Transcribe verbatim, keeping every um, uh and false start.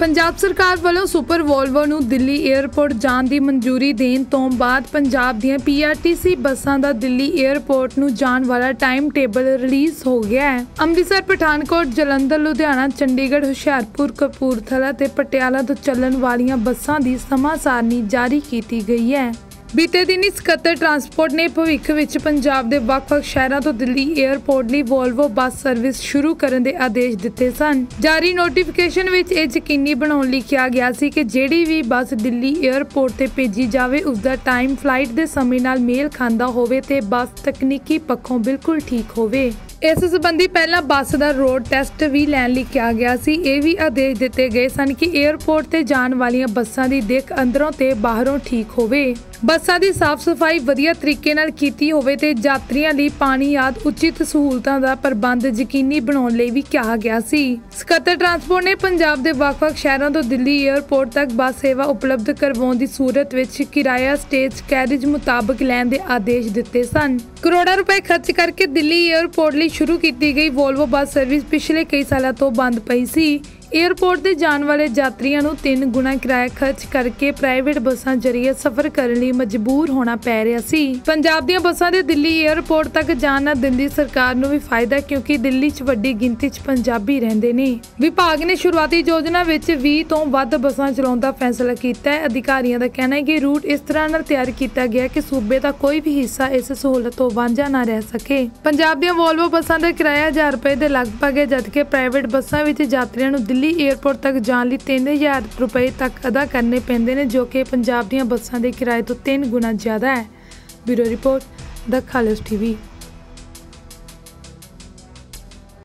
पंजाब सरकार वालों super Volvo नूं दिल्ली एयरपोर्ट जाण दी मंजूरी देण तों बाद पंजाब दीआं पी आर टी सी बसां दा दिल्ली एयरपोर्ट नूं जाण वाला टाइम टेबल रिलीज़ हो गया है। अमृतसर, पठानकोट, जलंधर, लुधियाना, चंडीगढ़, हुशियारपुर, कपूरथला ते पटियाला तो चलण वालियां बसां दी समां सारणी जारी की गई है। बीते दिन ਸਕੱਤਰ ट्रांसपोर्ट ने भविख विच पंजाब दे ਵੱਖ-ਵੱਖ शहरों तो दिल्ली एयरपोर्ट ਲਈ वोल्वो बस सर्विस शुरू करन दे आदेश दिते सन। जारी नोटिफिकेशन विच ਇਹ ਯਕੀਨੀ ਬਣਾਉਣ ਲਈ ਕਿਹਾ ਗਿਆ ਸੀ ਕਿ ਜਿਹੜੀ ਵੀ ਬੱਸ ਦਿੱਲੀ 에ਅਰਪੋਰਟ ਤੇ ਭੇਜੀ ਜਾਵੇ ਉਸ ਦਾ ਟਾਈਮ ਫਲਾਈਟ ਦੇ ਸਮੇਂ ਨਾਲ ਮੇਲ ਖਾਂਦਾ ਹੋਵੇ ਤੇ ਬੱਸ ਤਕਨੀਕੀ ਪੱਖੋਂ ਬਿਲਕੁਲ ਠੀਕ ਹੋਵੇ। इस संबंधी पहला बस का रोड टेस्ट भी लैन लई कहा गया सी। ये भी आदेश दिते गए सन कि एयरपोर्ट ते जाण वालियां बसां दी दिख अंदरों ते बाहरों ठीक होवे, बसां दी साफ सफाई वधिया तरीके नाल कीती होवे ते यात्रियों लई पानी आदि उचित सहूलतां दा प्रबंध यकीनी बनाउण लई भी कहा गया सी। ਸਕੱਤਰ ट्रांसपोर्ट ने पंजाब दे ਵੱਖ-ਵੱਖ शहरों तो दिल्ली एयरपोर्ट तक बस सेवा उपलब्ध करवाउण दी सूरत विच किराया स्टेज कैरिज मुताबक लैण दे आदेश दिते सन। करोड़ां रुपए खर्च करके दिल्ली एयरपोर्ट लई शुरू की गई वोल्वो बस सर्विस पिछले कई सालों तो बंद पई सी। एयरपोर्ट ते जाण वाले यात्रियों नूं तीन गुना किराया खर्च करके प्राइवेट बसां जरिए सफर करने लई मजबूर होना पै रहा सी। पंजाब दीआं बसां दे दिल्ली एयरपोर्ट तक जाण नाल दिल्ली सरकार नूं भी फायदा, क्योंकि दिल्ली च वड्डी गिनती च पंजाबी रहिंदे ने। विभाग ने शुरुआती योजना विच बीस तो वध बसां चलाउण दा फैसला कीता है। अधिकारियों का कहना है कि रूट इस तरह नाल तैयार किया गया कि सूबे का कोई भी हिस्सा इस सहूलत तो वांझा ना रह सके। पंजाब दीआं वोल्वो बसां दा किराया हजार रुपए के लगभग है, जबकि प्राइवेट बसां विच यात्रियों नूं दिल्ली एयरपोर्ट तक जाने लिए तीन हजार रुपए तक अदा करने पैंदे ने, जो कि पंजाब दीआं बसां दे किराए तो तीन गुना ज़्यादा है। Bureau report the Khalas TV.